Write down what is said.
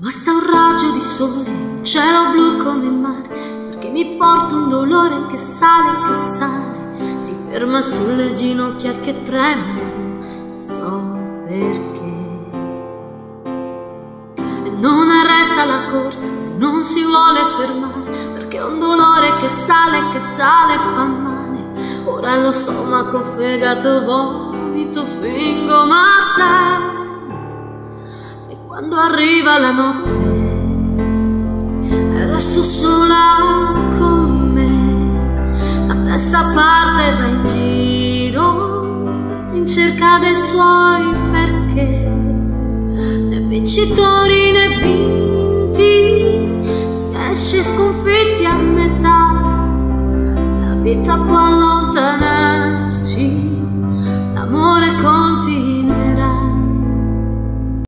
Basta un raggio di sole, un cielo blu come il mare, perché mi porta un dolore che sale, si ferma sulle ginocchia che tremano, so perché. E non arresta la corsa, non si vuole fermare, perché è un dolore che sale fa male. Ora lo stomaco, fegato, vomito, fingo, ma c'è. Quando arriva la notte e resto sola con me, la testa parte e va in giro in cerca dei suoi perché, né vincitori né vinti, si esce sconfitti a metà, la vita può allontanare